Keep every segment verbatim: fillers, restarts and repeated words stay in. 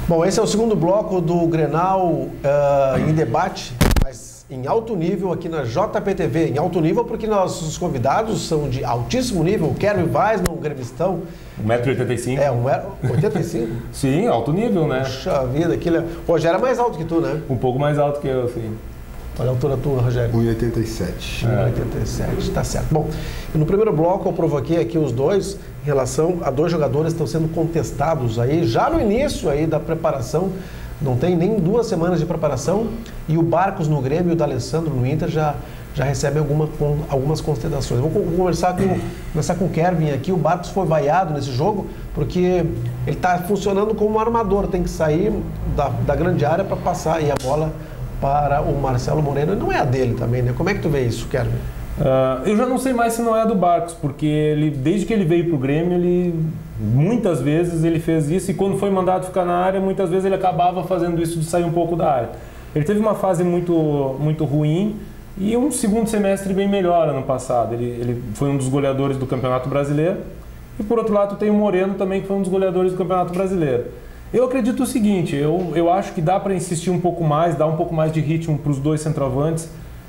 Bom, esse é o segundo bloco do Grenal uh, em debate, mas em alto nível aqui na J P T V. Em alto nível porque nossos convidados são de altíssimo nível. O Kervin Weisman, um gremistão. um metro e oitenta e cinco. É, um metro e oitenta e cinco? Sim, alto nível, né? Puxa vida, aquele... O Rogério é mais alto que tu, né? Um pouco mais alto que eu, sim. Olha a altura tua, Rogério. um e oitenta e sete. um e oitenta e sete, tá certo. Bom, no primeiro bloco eu provoquei aqui os dois em relação a dois jogadores que estão sendo contestados aí, já no início aí da preparação, não tem nem duas semanas de preparação, e o Barcos no Grêmio e o D'Alessandro no Inter já, já recebem alguma, com, algumas considerações. Vou conversar com, conversar com o Kervin aqui. O Barcos foi vaiado nesse jogo porque ele está funcionando como um armador, tem que sair da, da grande área para passar aí a bola para o Marcelo Moreno. Não é a dele também, né? Como é que tu vê isso, Kervin? Uh, eu já não sei mais se não é a do Barcos, porque ele, desde que ele veio para o Grêmio, ele, muitas vezes ele fez isso, e quando foi mandado ficar na área, muitas vezes ele acabava fazendo isso de sair um pouco da área. Ele teve uma fase muito, muito ruim e um segundo semestre bem melhor ano passado. Ele, ele foi um dos goleadores do Campeonato Brasileiro, e por outro lado tem o Moreno também, que foi um dos goleadores do Campeonato Brasileiro. Eu acredito o seguinte, eu, eu acho que dá para insistir um pouco mais, dar um pouco mais de ritmo para os dois centroavantes,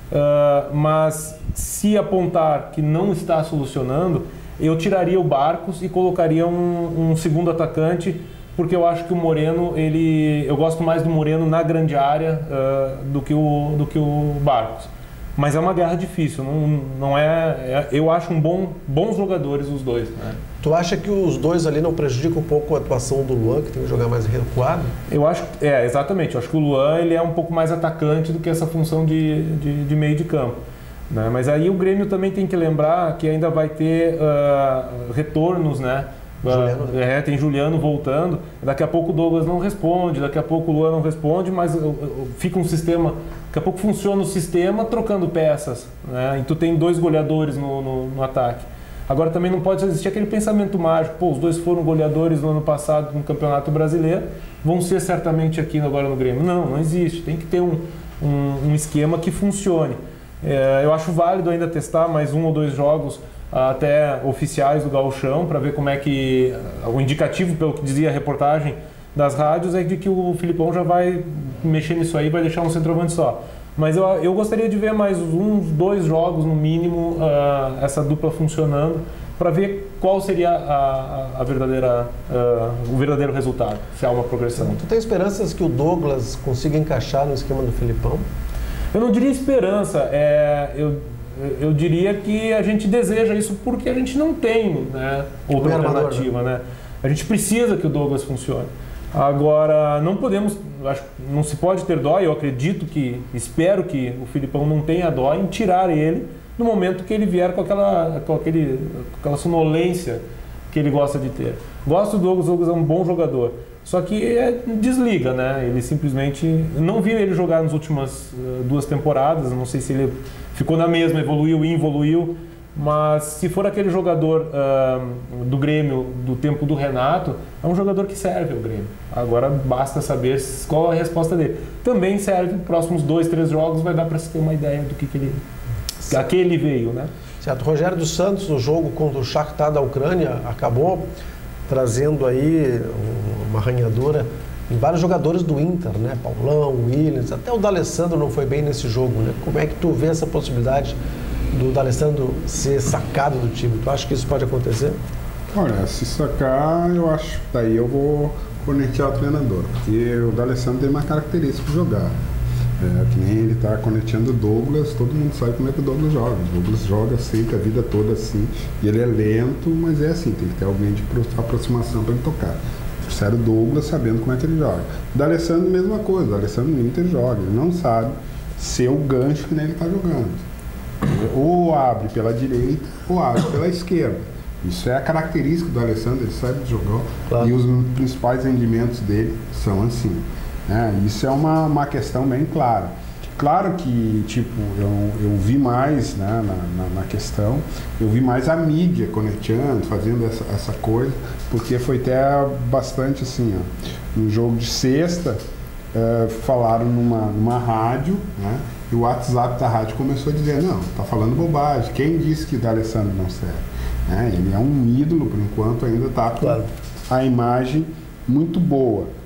uh, mas se apontar que não está solucionando, eu tiraria o Barcos e colocaria um, um segundo atacante, porque eu acho que o Moreno, ele, eu gosto mais do Moreno na grande área uh, do, que o, do que o Barcos. Mas é uma guerra difícil, não, não é, é, eu acho um bom, bons jogadores os dois, né? Tu acha que os dois ali não prejudicam um pouco a atuação do Luan, que tem que jogar mais recuado? Eu acho, é, exatamente, eu acho que o Luan ele é um pouco mais atacante do que essa função de, de, de meio de campo, né? Mas aí o Grêmio também tem que lembrar que ainda vai ter uh, retornos, né? Juliano. É, tem Juliano voltando, daqui a pouco o Douglas não responde, daqui a pouco o Luan não responde, mas uh, uh, fica um sistema, daqui a pouco funciona o sistema trocando peças, né? E tu tem dois goleadores no, no, no ataque. Agora também não pode existir aquele pensamento mágico, pô, os dois foram goleadores no ano passado no Campeonato Brasileiro, vão ser certamente aqui agora no Grêmio. Não, não existe, tem que ter um, um, um esquema que funcione. É, eu acho válido ainda testar mais um ou dois jogos até oficiais do Gauchão, para ver como é que, o indicativo, pelo que dizia a reportagem das rádios, é de que o Filipão já vai mexer nisso aí, vai deixar um centroavante só. Mas eu, eu gostaria de ver mais uns dois jogos, no mínimo, uh, essa dupla funcionando, para ver qual seria a, a, a verdadeira, uh, o verdadeiro resultado, se há uma progressão. Tu tem esperanças que o Douglas consiga encaixar no esquema do Filipão? Eu não diria esperança, é, eu, eu diria que a gente deseja isso porque a gente não tem, né, outra alternativa, né? A gente precisa que o Douglas funcione. Agora, não podemos, acho, não se pode ter dó, eu acredito que, espero que o Filipão não tenha dó em tirar ele no momento que ele vier com aquela, com aquele, com aquela sonolência que ele gosta de ter. Gosto do Douglas, o Douglas é um bom jogador, só que é, desliga, né? Ele simplesmente, não vi ele jogar nas últimas uh, duas temporadas, não sei se ele ficou na mesma, evoluiu e involuiu, mas se for aquele jogador uh, do Grêmio do tempo do Renato, é um jogador que serve ao Grêmio. Agora basta saber qual é a resposta dele. Também serve, nos próximos dois, três jogos vai dar para se ter uma ideia do que, que ele, a que ele veio, né? Certo. Rogério dos Santos, o jogo contra o Shakhtar da Ucrânia, acabou trazendo aí uma arranhadora em vários jogadores do Inter, né? Paulão, Williams, até o D'Alessandro não foi bem nesse jogo, né? Como é que tu vê essa possibilidade do D'Alessandro ser sacado do time? Tu acha que isso pode acontecer? Olha, se sacar, eu acho. Daí eu vou conectar o treinador, porque o D'Alessandro tem uma característica de jogar. É, que nem ele tá conectando o Douglas, todo mundo sabe como é que o Douglas joga. O Douglas joga sempre, a vida toda assim. E ele é lento, mas é assim, tem que ter alguém de aproximação para ele tocar. Sério, o Douglas sabendo como é que ele joga. O D'Alessandro, mesma coisa. O D'Alessandro no Inter joga, ele não sabe ser o gancho que nem ele tá jogando. Ou abre pela direita ou abre pela esquerda. Isso é a característica do D'Alessandro, ele sabe jogar, claro. E os principais rendimentos dele são assim, né? Isso é uma, uma questão bem clara. Claro que, tipo, eu, eu vi mais, né, na, na, na questão, eu vi mais a mídia conectando, fazendo essa, essa coisa, porque foi até bastante assim, ó, no jogo de sexta, uh, falaram numa, numa rádio, né? E o WhatsApp da rádio começou a dizer, não, tá falando bobagem, quem disse que o D'Alessandro não serve? É, ele é um ídolo, por enquanto ainda está com claro. A imagem muito boa.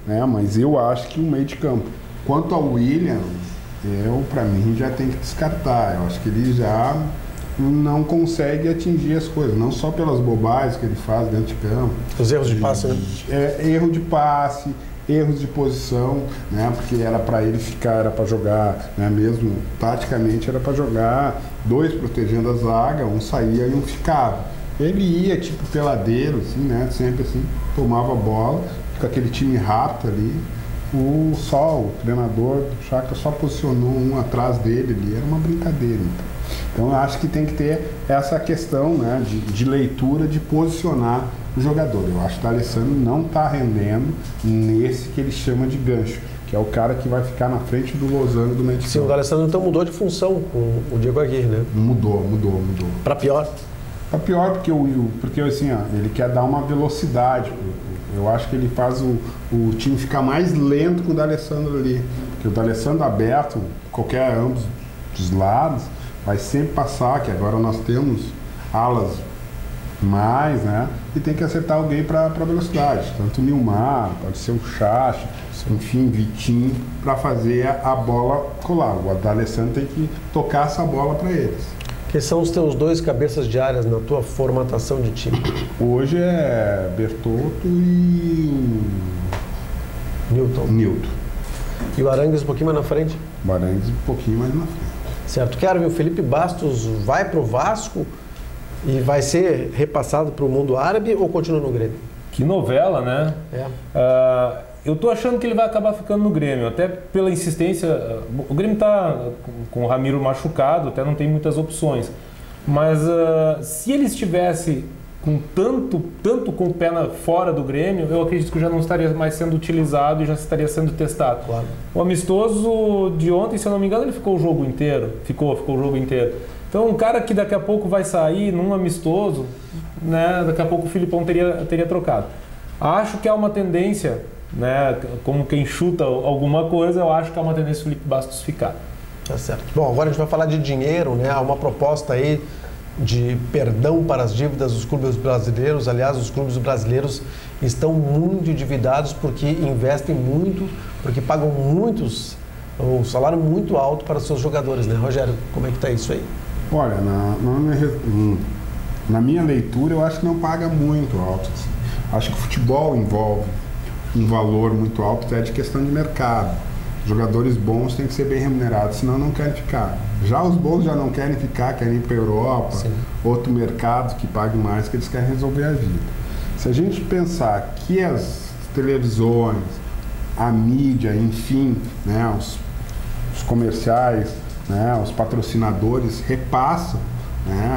né? Mas eu acho que o meio de campo. Quanto ao William, eu, para mim, já tem que descartar. Eu acho que ele já não consegue atingir as coisas, não só pelas bobagens que ele faz dentro de campo. Os erros de passe, né? É, erro de passe, erros de posição, né? Porque era para ele ficar, era para jogar, né? Mesmo taticamente era para jogar dois protegendo a zaga, um saía e um ficava. Ele ia tipo peladeiro, assim, né? Sempre assim, tomava a bola, com aquele time rápido ali. O só, o treinador do Shakhtar só posicionou um atrás dele ali, era uma brincadeira. Então, então eu acho que tem que ter essa questão, né, de, de leitura, de posicionar o jogador. Eu acho que o D'Alessandro não está rendendo nesse que ele chama de gancho, que é o cara que vai ficar na frente do Losango do meio de campo. Sim, o D'Alessandro então mudou de função com o Diego Aguirre, né? Mudou, mudou, mudou. Para pior? Para pior, porque, o, porque assim, ó, ele quer dar uma velocidade. Eu acho que ele faz o, o time ficar mais lento com o D'Alessandro ali. Porque o D'Alessandro aberto, qualquer ambos dos lados, vai sempre passar, que agora nós temos alas mais, né? E tem que acertar alguém para velocidade. Tanto o Nilmar, pode ser o Chacha, enfim, Vitinho, para fazer a bola colar. O D'Alessandro tem que tocar essa bola para eles. Quem são os teus dois cabeças de áreas na tua formatação de time? Hoje é Bertotto e Newton. Newton. E o Arangues um pouquinho mais na frente? O Arangues um pouquinho mais na frente. Certo. Quero, o Felipe Bastos vai para o Vasco e vai ser repassado para o mundo árabe ou continua no Grêmio? Que novela, né? É. Uh, eu tô achando que ele vai acabar ficando no Grêmio, até pela insistência. O Grêmio tá com o Ramiro machucado, até não tem muitas opções. Mas uh, se ele estivesse com tanto, tanto com o pé na, fora do Grêmio, eu acredito que já não estaria mais sendo utilizado e já estaria sendo testado. Claro. O amistoso de ontem, se eu não me engano, ele ficou o jogo inteiro. Ficou, ficou o jogo inteiro. Então, um cara que daqui a pouco vai sair num amistoso, né, daqui a pouco o Filipão teria, teria trocado. Acho que há uma tendência, né, como quem chuta alguma coisa, eu acho que há uma tendência o Felipe Bastos ficar. Tá certo. Bom, agora a gente vai falar de dinheiro, né? Há uma proposta aí de perdão para as dívidas dos clubes brasileiros. Aliás, os clubes brasileiros estão muito endividados porque investem muito, porque pagam muitos, um salário muito alto para os seus jogadores, né? Rogério, como é que está isso aí? Olha, na, na, na minha leitura, eu acho que não paga muito alto. Assim. Acho que o futebol envolve um valor muito alto, até de questão de mercado. Jogadores bons têm que ser bem remunerados, senão não querem ficar. Já os bons já não querem ficar, querem ir para a Europa, Sim. outro mercado que pague mais, que eles querem resolver a vida. Se a gente pensar que as televisões, a mídia, enfim, né, os, os comerciais, né, os patrocinadores repassam, né,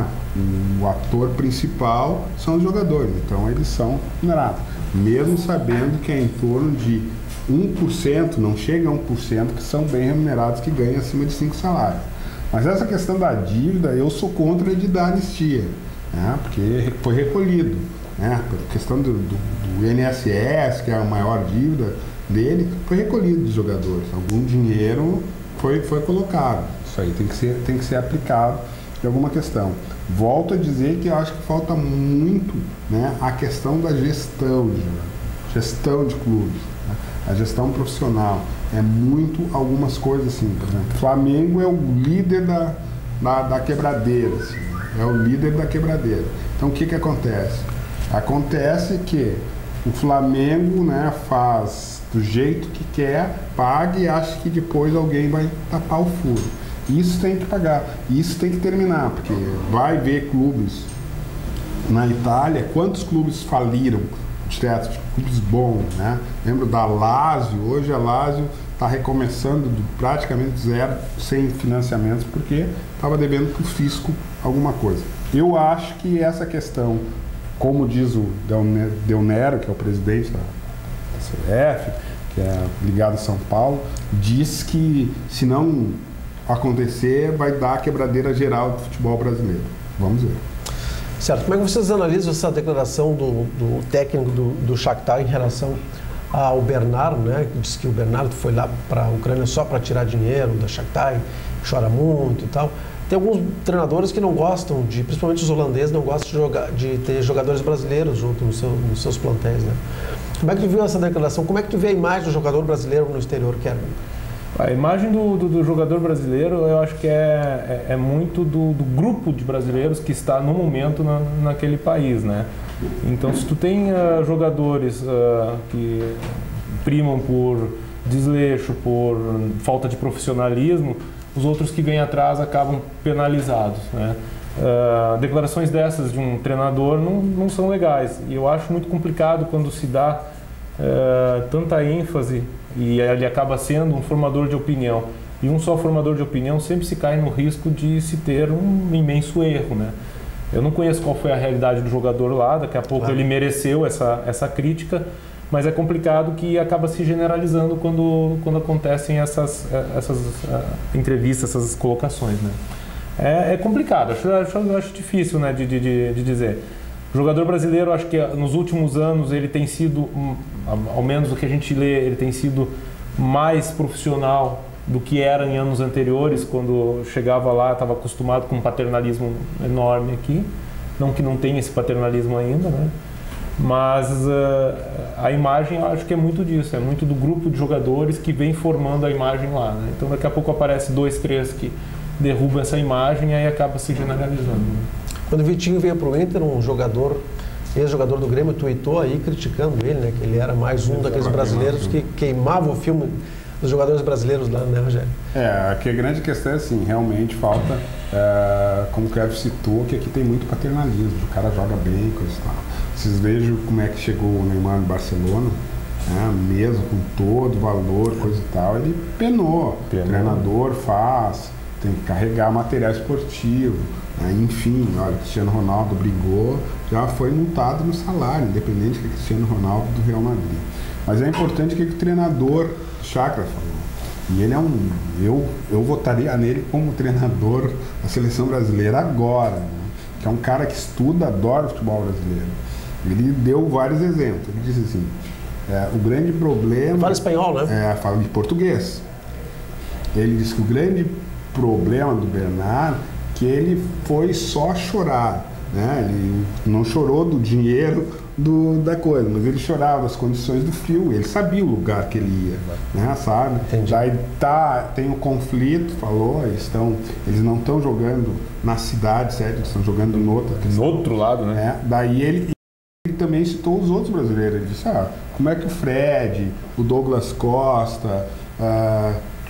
o ator principal são os jogadores, então eles são remunerados. Mesmo sabendo que é em torno de um por cento, não chega a um por cento, que são bem remunerados, que ganham acima de cinco salários. Mas essa questão da dívida, eu sou contra de dar anistia, né? Porque foi recolhido, né? A questão do, do, do I N S S, que é a maior dívida dele, foi recolhido dos jogadores. Algum dinheiro foi, foi colocado. Isso aí tem que ser, tem que ser aplicado de alguma questão. Volto a dizer que eu acho que falta muito, né, a questão da gestão de gestão de clubes. A gestão profissional é muito algumas coisas assim, por exemplo, Flamengo é o líder da, da, da quebradeira, assim, é o líder da quebradeira. Então o que que acontece? Acontece que o Flamengo, né, faz do jeito que quer, paga e acha que depois alguém vai tapar o furo. Isso tem que pagar, isso tem que terminar, porque vai ver clubes na Itália, quantos clubes faliram de teatro, de clubes bons, né? Lembro da Lazio, hoje a Lazio está recomeçando do, praticamente zero, sem financiamentos, porque estava devendo para o fisco alguma coisa. Eu acho que essa questão, como diz o Del Nero, que é o presidente da, da C B F, que é ligado a São Paulo, diz que se não acontecer, vai dar a quebradeira geral do futebol brasileiro. Vamos ver. Certo. Como é que vocês analisam essa declaração do, do técnico do, do Shakhtar em relação ao Bernardo, né? Que disse que o Bernardo foi lá para a Ucrânia só para tirar dinheiro da Shakhtar, chora muito e tal. Tem alguns treinadores que não gostam de, principalmente os holandeses, não gostam de, jogar, de ter jogadores brasileiros junto no seu, nos seus plantéis, né? Como é que tu viu essa declaração? Como é que tu vê a imagem do jogador brasileiro no exterior, Kevin? A imagem do, do, do jogador brasileiro, eu acho que é, é, é muito do, do grupo de brasileiros que está no momento na, naquele país, né? Então, se tu tem uh, jogadores uh, que primam por desleixo, por falta de profissionalismo, os outros que vêm atrás acabam penalizados, né? Uh, declarações dessas de um treinador não, não são legais. E eu acho muito complicado quando se dá uh, tanta ênfase e ele acaba sendo um formador de opinião. E um só formador de opinião sempre se cai no risco de se ter um imenso erro, né? Eu não conheço qual foi a realidade do jogador lá, daqui a pouco ah. ele mereceu essa, essa crítica, mas é complicado que acaba se generalizando quando, quando acontecem essas, essas uh, entrevistas, essas colocações, né? É, é complicado, acho, acho, acho difícil, né, de, de, de dizer. O jogador brasileiro, acho que nos últimos anos ele tem sido, ao menos o que a gente lê, ele tem sido mais profissional do que era em anos anteriores, quando chegava lá, estava acostumado com um paternalismo enorme aqui. Não que não tenha esse paternalismo ainda, né? Mas uh, a imagem, eu acho que é muito disso, é muito do grupo de jogadores que vem formando a imagem lá, né? Então daqui a pouco aparece dois, três que derrubam essa imagem e aí acaba se generalizando, né? Quando o Vitinho veio para o Inter, um jogador, ex-jogador do Grêmio, tweetou aí criticando ele, né? Que ele era mais um daqueles brasileiros que queimava o filme dos jogadores brasileiros lá, né, Rogério? É, aqui a grande questão é assim, realmente falta, é, como o Kevin citou, que aqui tem muito paternalismo, o cara joga bem, coisa e tal. Vocês vejam como é que chegou o Neymar no Barcelona, né, mesmo com todo o valor, coisa e tal, ele penou, penou. O treinador faz, tem que carregar material esportivo, né, enfim, olha, o Cristiano Ronaldo brigou, já foi multado no salário, independente do Cristiano Ronaldo do Real Madrid. Mas é importante que o treinador Chakra falou. E ele é um... Eu, eu votaria nele como treinador da seleção brasileira agora, né? Que é um cara que estuda, adora o futebol brasileiro. Ele deu vários exemplos. Ele disse assim, é, o grande problema... Fala espanhol, né? É, fala de português. Ele disse que o grande problema do Bernard que ele foi só chorar, né? Ele não chorou do dinheiro do, da coisa, mas ele chorava das condições do frio, ele sabia o lugar que ele ia, né, sabe? Entendi. Daí tá, tem um conflito, falou, eles, estão, eles não estão jogando na cidade, certo? Eles estão jogando no outro, no outro lado, né? né? Daí ele, ele também citou os outros brasileiros, ele disse, ah, como é que o Fred, o Douglas Costa, ah, o,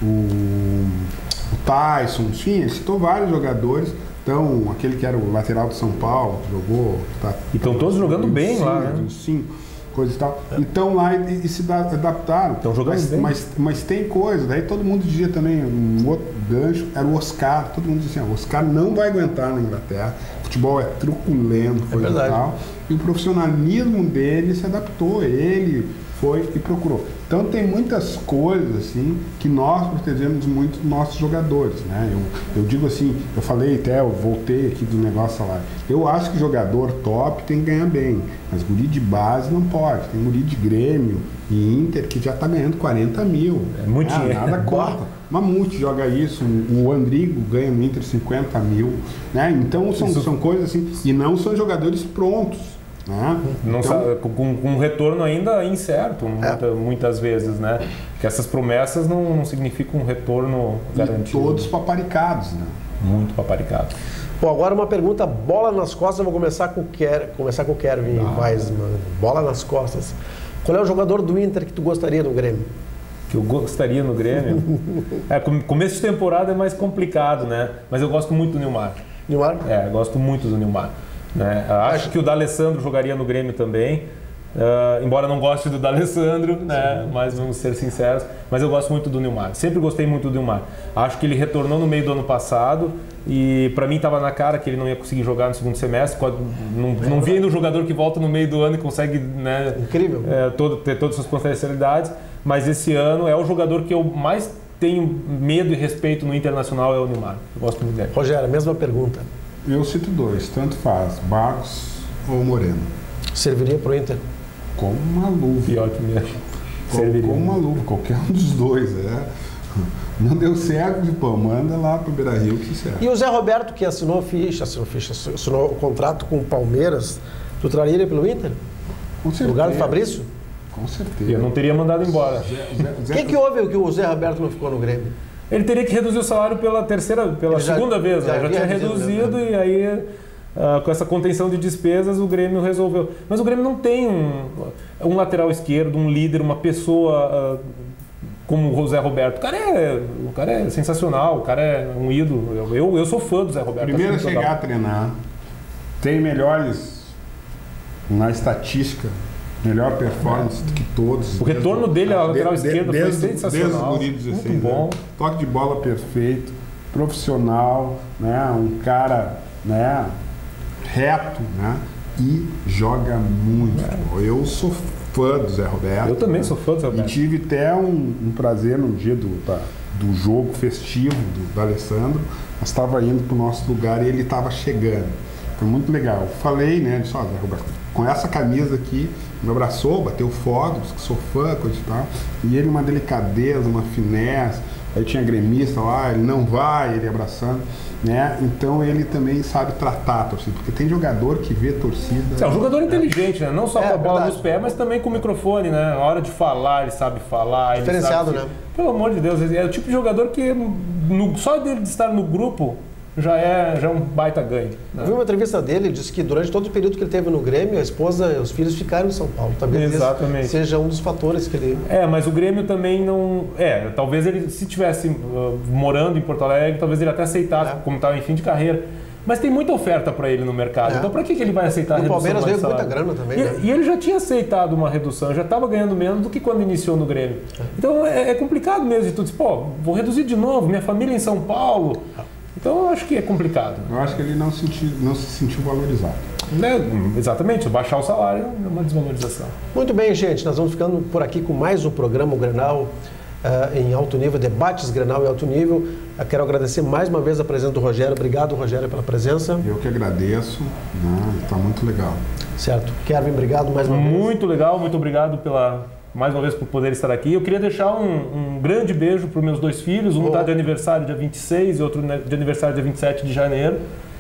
o Tyson, enfim, ele citou vários jogadores. Então, aquele que era o lateral do São Paulo, que jogou... Tá, e estão todos jogando bem sim, lá, né? Sim, coisa e tal. É. Então lá e, e se adaptaram. Estão jogando mas, bem. Mas, mas tem coisa, daí todo mundo dizia também, um outro gancho, era o Oscar. Todo mundo dizia assim, o Oscar não vai aguentar na Inglaterra, o futebol é truculento, coisa é e tal. E o profissionalismo dele se adaptou, ele foi e procurou. Então tem muitas coisas assim que nós protegemos muito nossos jogadores, né? Eu, eu digo assim, eu falei até, eu voltei aqui do negócio lá. Eu acho que jogador top tem que ganhar bem, mas guri de base não pode. Tem guri de Grêmio e Inter que já está ganhando quarenta mil. É muito ah, dinheiro. Nada conta. Mamute joga isso, o Andrigo ganha no Inter cinquenta mil, né? Então são, isso... são coisas assim, e não são jogadores prontos. Né? Não então, sabe, com, com um retorno ainda incerto, é. muita, muitas vezes, né? Que essas promessas não, não significam um retorno garantido. E todos paparicados, né? Muito paparicados. Bom, agora uma pergunta, bola nas costas, eu vou começar com o Ker, começar com o Kevin ah. Weisman. Bola nas costas. Qual é o jogador do Inter que tu gostaria no Grêmio? Que eu gostaria no Grêmio? é, começo de temporada é mais complicado, né? Mas eu gosto muito do Nilmar. Nilmar? É, eu gosto muito do Nilmar. Né? Acho que o D'Alessandro jogaria no Grêmio também, uh, embora não goste do D'Alessandro, né? Mas vamos ser sinceros, mas eu gosto muito do Nilmar, sempre gostei muito do Nilmar. Acho que ele retornou no meio do ano passado e para mim estava na cara que ele não ia conseguir jogar no segundo semestre, não, não vi ainda um jogador que volta no meio do ano e consegue, né, incrível. É, todo, ter todas as suas potencialidades, mas esse ano é o jogador que eu mais tenho medo e respeito no Internacional, é o Nilmar, eu gosto muito dele. Rogério, a mesma pergunta. Eu cito dois, tanto faz, Barcos ou Moreno. Serviria para o Inter? Como uma luva. Pior que mesmo. Como, como uma luva, qualquer um dos dois. É. Não deu certo, pô, manda lá pro Beira-Rio que serve. E o Zé Roberto, que assinou ficha, assinou ficha, assinou o contrato com o Palmeiras, tu traria ele pelo Inter? Com certeza. No lugar do Fabrício? Com certeza. Eu não teria mandado embora. O que, que houve que o Zé Roberto não ficou no Grêmio? Ele teria que reduzir o salário pela terceira, pela já, segunda vez, já, né? já tinha reduzido e aí uh, com essa contenção de despesas o Grêmio resolveu. Mas o Grêmio não tem um, um lateral esquerdo, um líder, uma pessoa uh, como o Zé Roberto. O cara, é, o cara é sensacional, o cara é um ídolo. Eu, eu sou fã do Zé Roberto. Primeiro a chegar a treinar, tem melhores na estatística, melhor performance do que todos. O retorno dele à lateral esquerda foi sensacional. Desde os muito bom. Toque de bola perfeito, profissional, né? Um cara, né? reto, né? E joga muito. É. Eu sou fã do Zé Roberto. Eu também sou fã do Zé Roberto. E tive até um, um prazer no dia do, da, do jogo festivo do, do Alessandro. Nós estava indo para o nosso lugar e ele estava chegando. Foi muito legal. Falei, né? Disse, ó, Zé Roberto, com essa camisa aqui, me abraçou, bateu foto, disse que sou fã, coisa e tal. E ele, uma delicadeza, uma finesse. Aí tinha gremista lá, ele não vai, ele abraçando, né? Então ele também sabe tratar a torcida, porque tem jogador que vê torcida. É um jogador inteligente, né? Não só é, com a bola verdade. nos pés, mas também com o microfone, né? Na hora de falar, ele sabe falar. Diferenciado, ele sabe né? Pelo amor de Deus, é o tipo de jogador que no, só dele de estar no grupo já é, já é um baita ganho. Né? Eu vi uma entrevista dele, disse que durante todo o período que ele teve no Grêmio, a esposa e os filhos ficaram em São Paulo. Talvez Exatamente. esse seja um dos fatores que ele... É, mas o Grêmio também não... É, talvez ele, se estivesse uh, morando em Porto Alegre, talvez ele até aceitasse, é. como estava em fim de carreira. Mas tem muita oferta para ele no mercado. É. Então, para que, que ele vai aceitar a redução? O Palmeiras veio com muita grana também, e, né? E ele já tinha aceitado uma redução, já estava ganhando menos do que quando iniciou no Grêmio. É. Então, é, é complicado mesmo de tudo. Diz, pô, vou reduzir de novo, minha família em São Paulo... Então eu acho que é complicado. Eu acho que ele não, senti, não se sentiu valorizado. É, exatamente, baixar o salário é uma desvalorização. Muito bem, gente, nós vamos ficando por aqui com mais um programa, o Grenal uh, em alto nível, debates Grenal em alto nível. Eu quero agradecer mais uma vez a presença do Rogério. Obrigado, Rogério, pela presença. Eu que agradeço, está né? muito legal. Certo. Kevin, obrigado mais uma muito vez. Muito legal, muito obrigado pela... mais uma vez por poder estar aqui. Eu queria deixar um, um grande beijo para os meus dois filhos. Um está de aniversário dia vinte e seis e outro de aniversário dia vinte e sete de janeiro.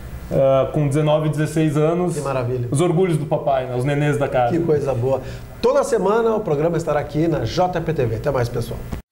Uh, com dezenove e dezesseis anos. Que maravilha. Os orgulhos do papai, né? Os nenês da casa. Que coisa boa. Toda semana o programa estará aqui na J P T V. Até mais, pessoal.